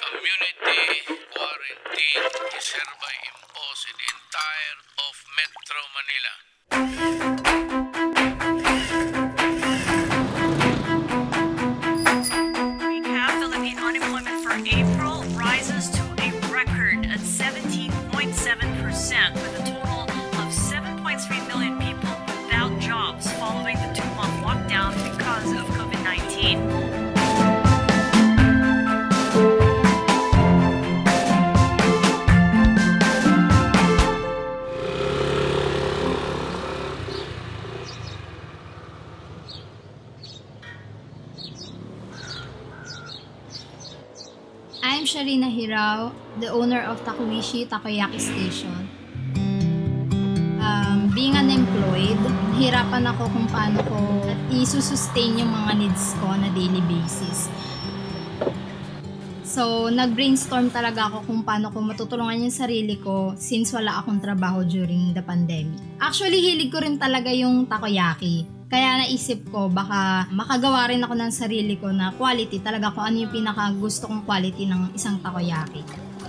Community quarantine is hereby imposed in the entire of Metro Manila. Recap: Philippine unemployment for April rises to a record at 17.7%, with a total of 7.3 million people without jobs following the 2-month lockdown because of COVID-19. I'm Francis Hirao, the owner of Takoishi Takoyaki Station. Being unemployed, hirapan ako kung paano ko i-sustain yung mga needs ko na daily basis. So, nag-brainstorm talaga ako kung paano ko matutulungan yung sarili ko since wala akong trabaho during the pandemic. Actually, hilig ko rin talaga yung takoyaki. Kaya naisip ko baka makagawa rin ako ng sarili ko na quality talaga kung ano yung pinaka gusto kong quality ng isang takoyaki.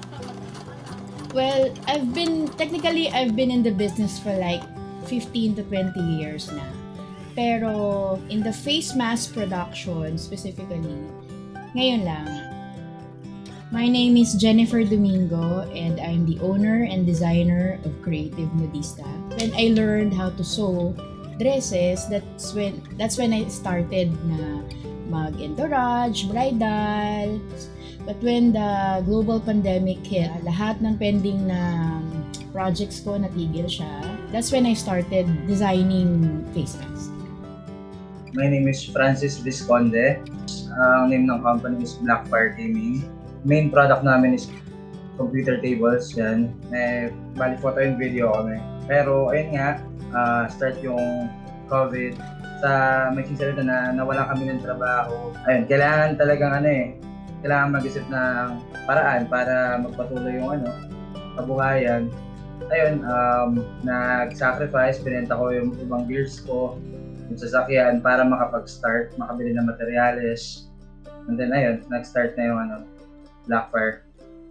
Well, I've been in the business for like 15 to 20 years na. Pero in the face mask production specifically, ngayon lang. My name is Jennifer Domingo and I'm the owner and designer of Creative Modista. When I learned how to sew dresses, that's when I started na mag-entourage, bridal. But when the global pandemic hit, lahat ng pending na projects ko natigil siya. That's when I started designing face masks. My name is Francis Visconde. Ang name ng company is Blackfire Gaming. Main product namin is computer tables yan. Bali photo and video kami. Pero ayun nga, start yung COVID. Sa may sincerity na nawala kami ng trabaho. Ayun, kailangan talagang kailangan mag-isip ng paraan para magpatuloy yung kabuhayan. Ayun, nag-sacrifice, binenta ko yung ibang gears ko, yung sasakyan para makapag-start, makabili ng materyales. And then ayun, nag-start na yung Blackfire.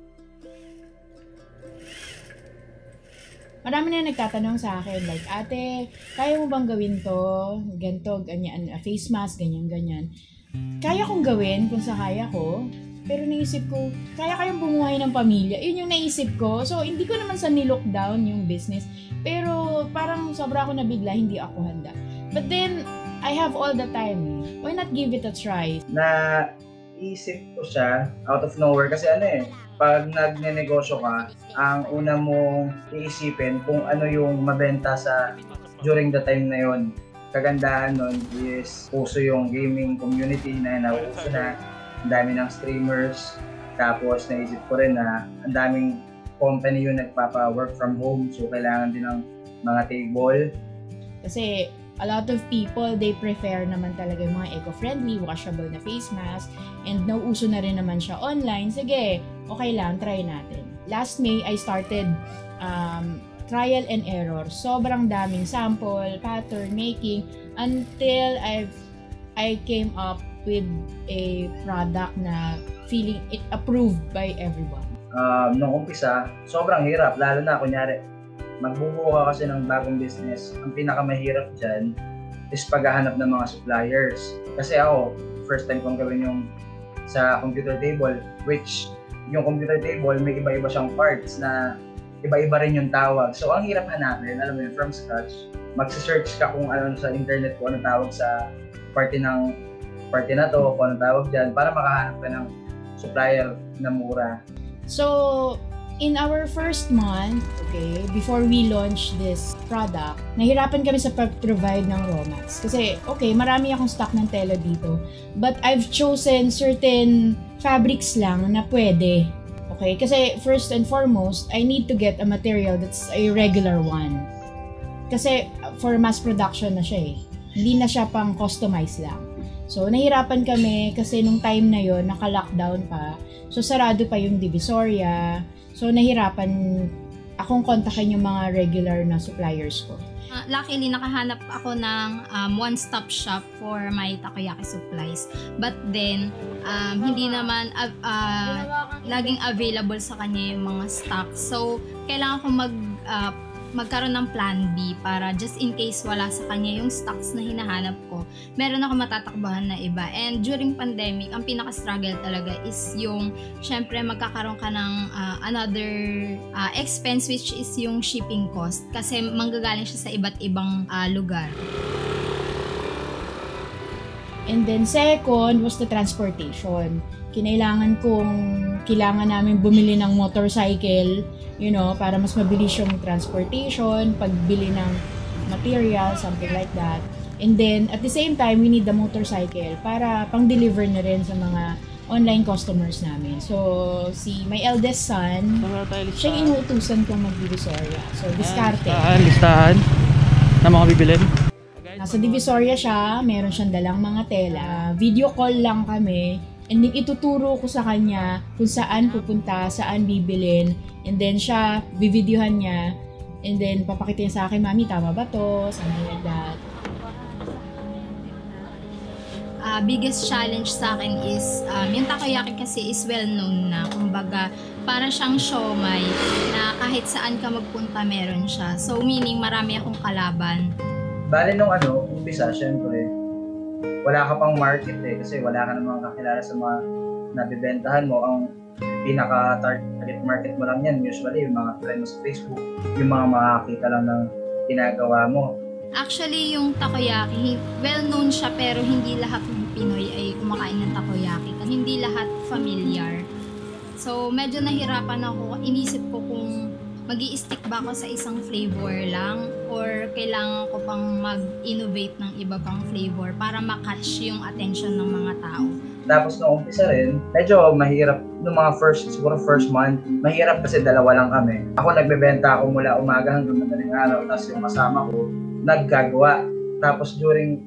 Marami na nagtatanong sa akin, like, ate, kaya mo bang gawin to? Ganto, ganyan, face mask, ganyan. Kaya kong gawin kung sa kaya ko, pero naisip ko, kaya kayang bumuhay ng pamilya. Yun yung naisip ko. So, hindi ko naman sa ni-lockdown yung business, pero parang sobra ako nabigla, hindi ako handa. But then, I have all the time. Why not give it a try? Naisip ko siya out of nowhere kasi pag nagne-negosyo ka, ang una mong iisipin kung ano yung mabenta during the time na yon. Kagandahan nun is puso yung gaming community na nauuso na, ang dami ng streamers, tapos naisip ko rin na ang daming company yung nagpapa-work from home, so kailangan din ng mga table. Kasi a lot of people, they prefer naman talaga yung mga eco-friendly, washable na face mask, and nauuso na rin naman siya online. Sige, okay lang, try natin. Last May, I started trial and error. Sobrang daming sample, pattern making, until I came up with a product na feeling it approved by everyone. Nung umpisa, sobrang hirap, lalo na kunyari, magbubuo ka kasi ng bagong business, ang pinakamahirap dyan is paghahanap ng mga suppliers. Kasi ako, first time kong gawin yung sa computer table, which yung computer table may iba-iba siyang parts na iba-iba rin yung tawag. So ang hirap hanapin, alam mo yun, from scratch, magsa-search ka kung ano sa internet, kung ano tawag sa party na to, kung ano tawag dyan, para makahanap ka ng supplier na mura. So, in our first month, before we launch this product, nahirapan kami sa pag-provide ng raw mats. Kasi, marami akong stock ng tela dito. But I've chosen certain fabrics lang na pwede. Kasi first and foremost, I need to get a material that's a regular one. Kasi for mass production na siya Hindi na siya pang customize lang. So, nahirapan kami kasi nung time na yon naka-lockdown pa. So, sarado pa yung Divisoria. So, nahirapan akong kontakin yung mga regular na suppliers ko. Luckily, nakahanap ako ng one-stop shop for my takoyaki supplies. But then, hindi naman laging available sa kanya yung mga stock. So, kailangan ko magkaroon ng plan B para just in case wala sa kanya yung stocks na hinahanap ko, meron ako matatakbuhan na iba. And during pandemic, ang pinaka-struggle talaga is yung, syempre, magkakaroon ka ng another expense, which is yung shipping cost. Kasi manggagaling siya sa iba't ibang lugar. And then second was the transportation. Kailangan namin bumili ng motorcycle, para mas mabilis yung transportation, pagbili ng material, something like that. And then, at the same time, we need the motorcycle para pang-deliver na rin sa mga online customers namin. So, my eldest son, siya yung inuutusan kong mag-Divisoria. So, diskarte. Listahan na mga bibilin. Nasa Divisoria siya, meron siyang dalang mga tela. Video call lang kami. And then, ituturo ko sa kanya kung saan pupunta, saan bibilin. And then, siya, bivideohan niya. And then, papakita niya sa akin, Mami, tama ba to? Something like that. Biggest challenge sa akin is, yung takoyaki kasi is well-known na. Kumbaga, para siyang siomai na kahit saan ka magpunta, meron siya. So, meaning, marami akong kalaban. Bale nung umpisa, syempre, wala ka pang market kasi wala ka namang kakilala sa mga nabibentahan mo. Ang pinaka-target market mo lang yan, usually yung mga friend mo sa Facebook, yung mga makakita lang ng ginagawa mo. Actually, yung takoyaki, well-known siya pero hindi lahat ng Pinoy ay kumakain ng takoyaki kasi hindi lahat familiar. So, medyo nahirapan ako. Inisip ko kung mag-i-stick ba ako sa isang flavor lang or kailangan ko pang mag-innovate ng iba pang flavor para makatch yung attention ng mga tao. Tapos nung umpisa rin, medyo mahirap nung mga first month, mahirap kasi dalawa lang kami. Ako nagbebenta ako mula umaga hanggang madaling araw, tapos yung kasama ko naggagawa. Tapos during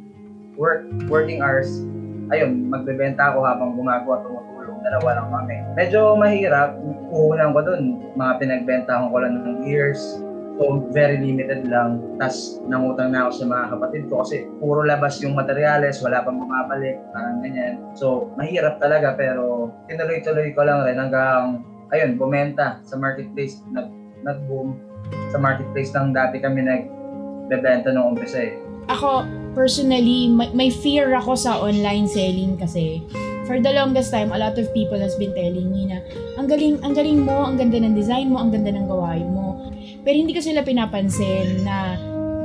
working hours, ayun, magbebenta ako habang gumagawa, tumutulong, dalawa lang kami. Medyo mahirap, puhunan ko dun, mga pinagbentahan ko lang ng years. So, very limited lang. Tapos, nangutang na ako sa mga kapatid ko kasi puro labas yung materyales, wala pang bumabalik, parang ganyan. So, mahirap talaga pero tinuloy-tuloy ko lang rin hanggang, ayun, bumenta sa marketplace. Nag-boom. Sa marketplace lang dati kami nagbebenta nung umpisa eh. Ako, personally, may fear ako sa online selling kasi for the longest time, a lot of people has been telling me na ang galing mo, ang ganda ng design mo, ang ganda ng gawain mo. Pero hindi ko sila pinapansin na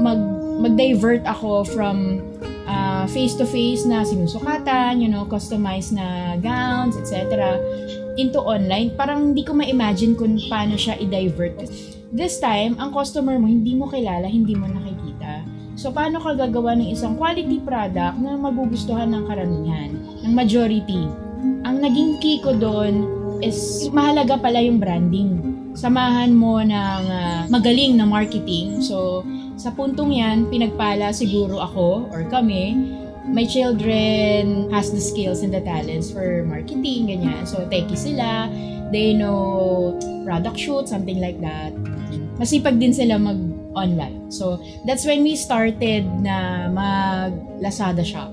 mag-divert ako from face-to-face na sinusukatan, customized na gowns, etc. into online. Parang hindi ko ma-imagine kung paano siya i-divert. This time, ang customer mo, hindi mo kilala, hindi mo nakikita. So, paano ka gagawa ng isang quality product na magugustuhan ng karamihan, ng majority? Ang naging key ko doon is mahalaga pala yung branding. Samahan mo ng magaling na marketing. So, sa puntong yan, pinagpala siguro ako or kami. My children has the skills and the talents for marketing, ganyan. So, techie sila. They know product shoot, something like that. Masipag din sila mag-online. So, that's when we started na mag-Lazada shop.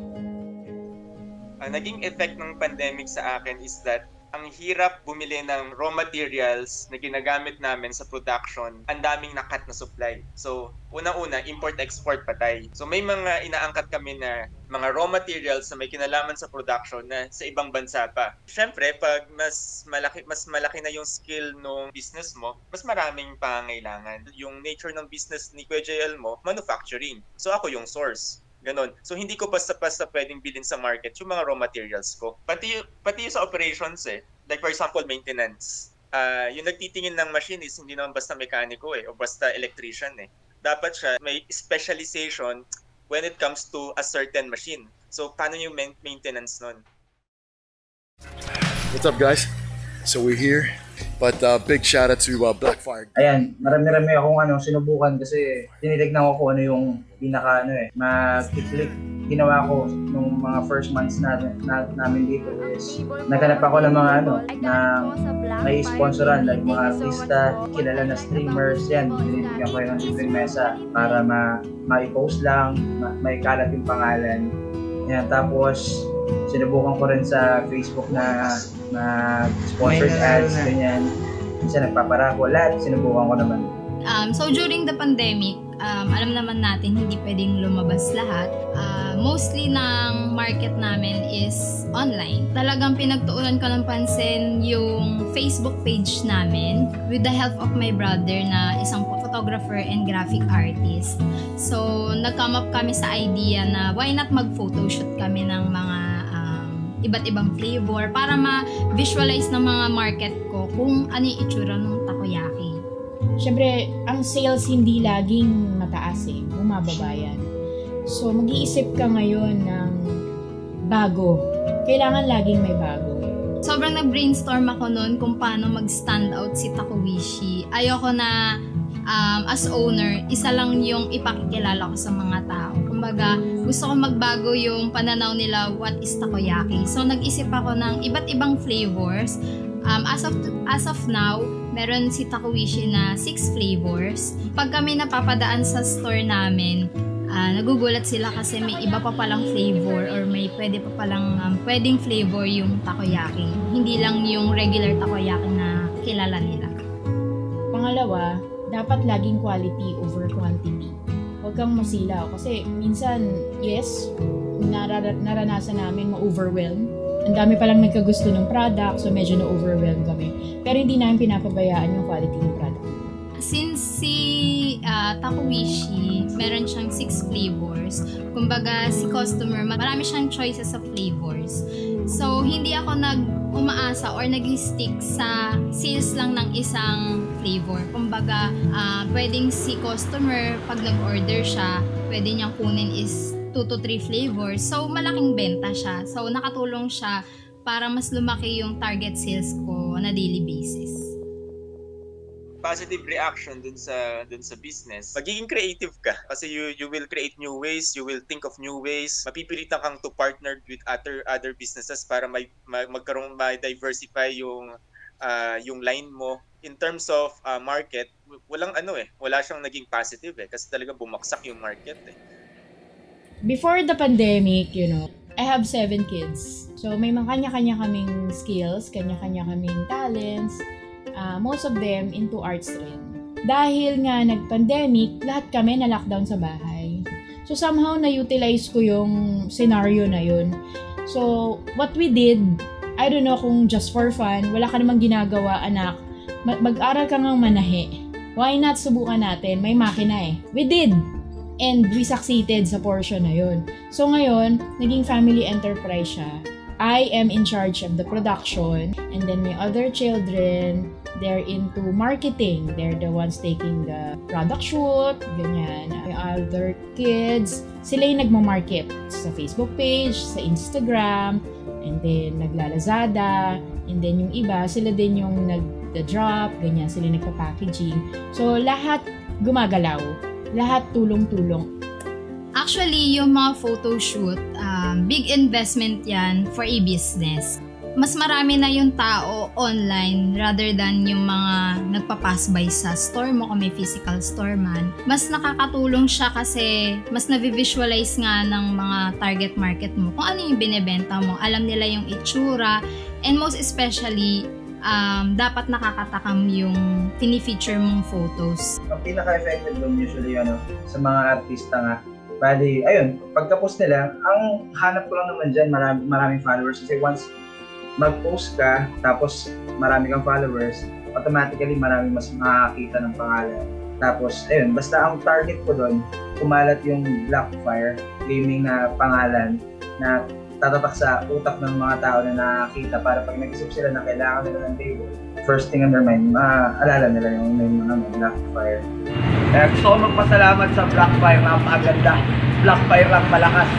Ang naging effect ng pandemic sa akin is that ang hirap bumili ng raw materials na ginagamit namin sa production, ang daming nakat na supply. So, unang-una, import-export patay. So, may mga inaangkat kami na mga raw materials na may kinalaman sa production na sa ibang bansa pa. Siyempre, pag mas malaki na yung skill ng business mo, mas maraming pangangailangan. Yung nature ng business ni Kuya JL mo, manufacturing. So, ako yung source. Ganon. So, hindi ko basta-basta pwedeng bilhin sa market yung mga raw materials ko. Pati yung sa operations Like for example, maintenance. Yung nagtitingin ng machine is hindi naman basta mekaniko o basta electrician Dapat siya may specialization when it comes to a certain machine. So, paano yung maintenance nun? What's up, guys? So, we're here. But big shout out to Blackfire. Ayan, marami akong sinubukan kasi tinitignan ko kung ano yung pinaka mag-click ginawa ko nung mga first months namin dito is naghanap ako ng mga na may sponsoran like mga artista, kilala na streamers, yan, binibigyan ko yung libreng mesa para ma-post lang, may kalat yung pangalan. Yan, tapos sinubukan ko rin sa Facebook na sponsored ads, ganyan. Minsan nagpaparako, lahat sinubukan ko naman. So during the pandemic, alam naman natin hindi pwedeng lumabas lahat. Mostly ng market namin is online. Talagang pinagtuunan ko ng pansin yung Facebook page namin with the help of my brother na isang photographer and graphic artist. So nag-come up kami sa idea na why not mag-photoshoot kami ng mga iba't ibang flavor para ma-visualize ng mga market ko kung ano yung itsura ng takoyaki. Siyempre, ang sales hindi laging mataas bumababa yan. So, mag-iisip ka ngayon ng bago. Kailangan laging may bago. Sobrang nag-brainstorm ako noon kung paano mag-stand out si Takowishi. Ayoko na as owner, isa lang yung ipakikilala ko sa mga tao. Kumbaga, gusto ko magbago yung pananaw nila what is takoyaki. So, nag-isip ako ng iba't ibang flavors. As of now, meron si Takowishi na 6 flavors. Pag kami napapadaan sa store namin, nagugulat sila kasi may iba pa palang flavor or may pwede pa palang pwedeng flavor yung takoyaki. Hindi lang yung regular takoyaki na kilala nila. Pangalawa, dapat laging quality over quantity. Huwag kang masilaw kasi minsan, yes, naranasan namin ma-overwhelm. Ang dami palang nagkagusto ng product, so medyo na-overwhelm kami. Pero hindi namin pinapabayaan yung quality ng product. Since si Takowishi, meron siyang 6 flavors. Kumbaga, si customer, marami siyang choices of flavors. So, hindi ako umaasa or nag-stick sa sales lang ng isang flavor. Kumbaga, pwedeng si customer, pag nag-order siya, pwede niyang kunin is 2 to 3 flavors. So, malaking benta siya. So, nakatulong siya para mas lumaki yung target sales ko on a daily basis. Positive reaction dun sa business. Magiging creative ka kasi you will create new ways, you will think of new ways. Mapipilitan kang to partner with other businesses para magkaroon diversify yung line mo. In terms of market, wala siyang naging positive kasi talaga bumagsak yung market Before the pandemic, I have 7 kids. So, may mga kanya-kanya kaming skills, kanya-kanya kaming talents. Most of them into arts rin. Dahil nga nag-pandemic, lahat kami na-lockdown sa bahay. So, somehow na-utilize ko yung scenario na yun. So, what we did, I don't know kung just for fun, wala ka namang ginagawa, anak. Mag-aral ka ngang manahe. Why not subukan natin? May makina We did! And we succeeded sa portion na yun. So ngayon, naging family enterprise siya. I am in charge of the production, and then my other children, they're into marketing. They're the ones taking the product shoot, ganyan. My other kids, sila yung nagmamarket sa Facebook page, sa Instagram, and then naglalazada, and then yung iba, sila din yung nag-drop, ganyan, sila yung nagpa-packaging. So lahat gumagalaw. Lahat tulong-tulong. Actually, yung mga photoshoot, big investment yan for a business. Mas marami na yung tao online rather than yung mga nagpa-pass by sa store mo kung may physical store man. Mas nakakatulong siya kasi mas na-visualize nga ng mga target market mo kung ano yung binebenta mo. Alam nila yung itsura, and most especially, dapat nakakatakam yung pinifeature mong photos. Ang pinaka-effective doon usually sa mga artista nga. Bali, ayun, pagka-post nila, ang hanap ko lang naman dyan, maraming followers. Kasi once mag-post ka, tapos marami kang followers, automatically marami mas makakita ng pangalan. Tapos, ayun, basta ang target ko doon, kumalat yung Blackfire Gaming na pangalan na tatatak sa utak ng mga tao na nakakita para pag nag-isip sila na kailangan nila ng table, first thing on their mind, maalala nila yung name ng Blackfire. Kaya gusto ko magpasalamat sa Blackfire, napakaganda. Blackfire lang malakas.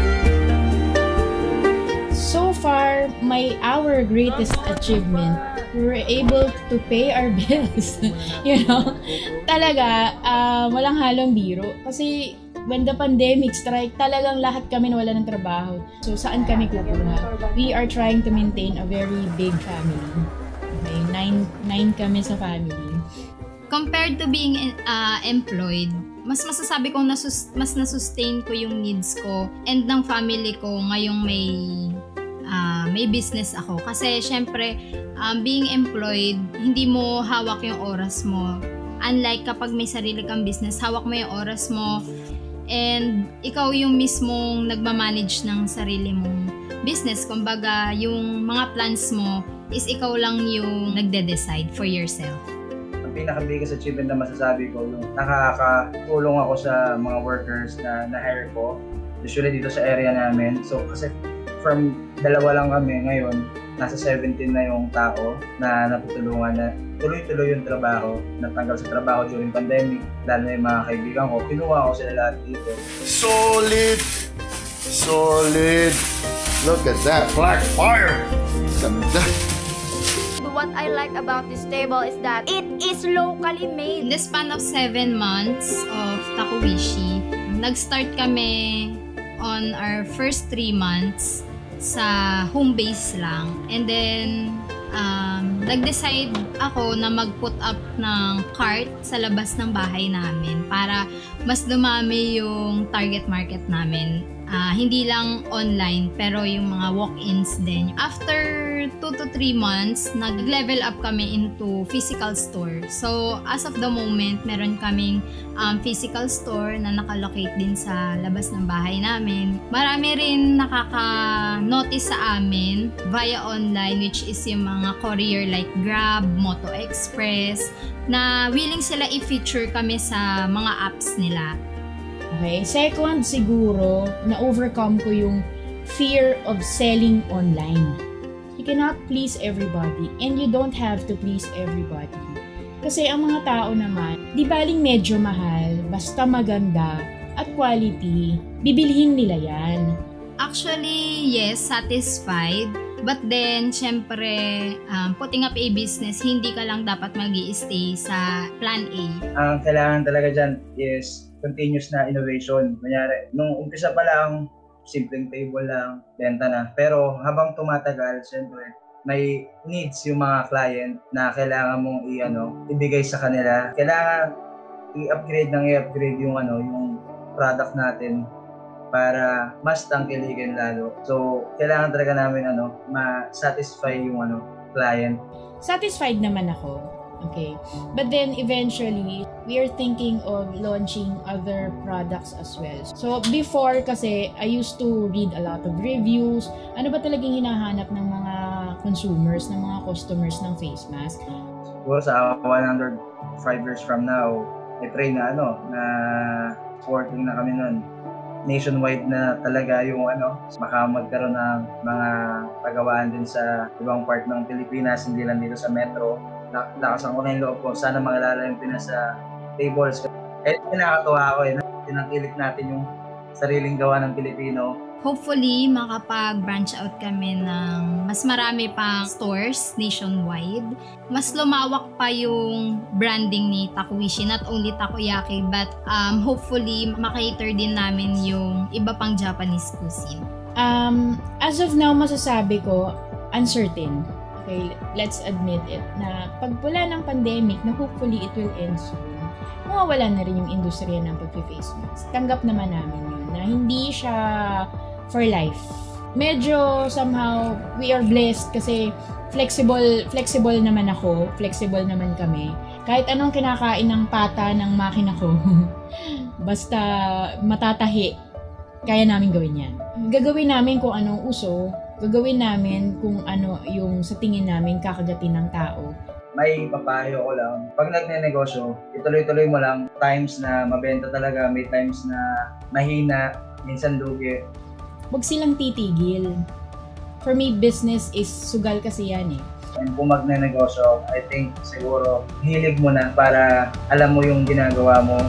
So far, our greatest achievement we were able to pay our bills. You know? Talaga, walang halong biro. Kasi when the pandemic strike, talagang lahat kami nawala ng trabaho. So, saan kami kukuha? We are trying to maintain a very big family. Okay, nine kami sa family. Compared to being employed, mas masasabi kong mas nasustain ko yung needs ko and ng family ko ngayong may business ako. Kasi syempre, being employed, hindi mo hawak yung oras mo. Unlike kapag may sarili kang business, hawak mo yung oras mo and ikaw yung mismong nagmamanage ng sarili mong business. Kumbaga, yung mga plans mo is ikaw lang yung nagde-decide for yourself. Ang pinaka-biggest achievement na masasabi ko, yung nakakatulong ako sa mga workers na na-hire ko, usually dito sa area namin. So, kasi from 2 lang kami ngayon, nasa 17 na yung tao na naputulungan na tuloy-tuloy yung trabaho, natanggal sa trabaho during pandemic, lalo na yung mga kaibigan ko, kinuha ko sila lahat dito. Solid! Solid! Look at that black fire! Ganda! What I like about this table is that it is locally made. In the span of 7 months of Takuishi, nag-start kami on our first 3 months sa home base lang. And then, nag-decide ako na mag-put up ng cart sa labas ng bahay namin para mas dumami yung target market namin. Hindi lang online, pero yung mga walk-ins din. After 2 to 3 months, nag-level up kami into physical store. So, as of the moment, meron kaming physical store na nakalocate din sa labas ng bahay namin. Marami rin nakaka-notice sa amin via online, which is yung mga courier like Grab, Moto Express, na willing sila i-feature kami sa mga apps nila. Okay? Second, siguro, na-overcome ko yung fear of selling online. You cannot please everybody and you don't have to please everybody. Kasi ang mga tao naman, di baling medyo mahal, basta maganda at quality, bibilhin nila yan. Actually, yes, satisfied. But then, syempre, putting up a business, hindi ka lang dapat mag-i-stay sa plan A. Ang kailangan talaga dyan is continuous na innovation. Kunyari, nung umpisa pa lang, simpleng table lang, benta na. Pero habang tumatagal, syempre, may needs yung mga client na kailangan mong ibigay sa kanila. Kailangan i-upgrade yung product natin para mas tangkilikin lalo. So, kailangan talaga namin ma-satisfy yung client. Satisfied naman ako. Okay. But then eventually, we are thinking of launching other products as well. So before kasi, I used to read a lot of reviews. Ano ba talagang hinahanap ng mga consumers, ng mga customers ng face mask? Siguro sa 105 years from now, I pray na supporting na kami nun. Nationwide na talaga yung baka magkaroon ng mga pagawaan din sa ibang part ng Pilipinas, hindi lang dito sa metro. Lakasan ko na yung loob ko. Sana makilala yung Pinas sa tables. Pinakatuwa ako tinangkilik natin yung sariling gawa ng Pilipino. Hopefully, makapag-branch out kami ng mas marami pang stores nationwide. Mas lumawak pa yung branding ni Takuishi, not only takoyaki, but hopefully, makater din namin yung iba pang Japanese cuisine. As of now, masasabi ko, uncertain. Okay, let's admit it, na pagpula ng pandemic, na hopefully it will end soon, mawawala na rin yung industriya ng pag-face mask. Tanggap naman namin yun, na hindi siya for life. Medyo somehow, we are blessed kasi flexible naman ako, flexible naman kami. Kahit anong kinakain ng pata ng makina ko, basta matatahi, kaya namin gawin yan. Gagawin namin kung anong uso, gagawin namin kung ano yung sa tingin namin kakagatin ng tao. May papayo ko lang. Pag nagne-negosyo, ituloy-tuloy mo lang. Times na mabenta talaga, may times na mahina, minsan lugi. Huwag silang titigil. For me, business is sugal kasi yan eh. And kung magne-negosyo, I think siguro hilig mo na para alam mo yung ginagawa mo.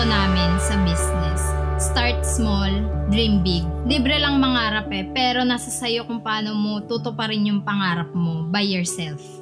motto namin sa business. Start small, dream big. Libre lang mangarap pero nasa sayo kung paano mo tutuparin yung pangarap mo by yourself.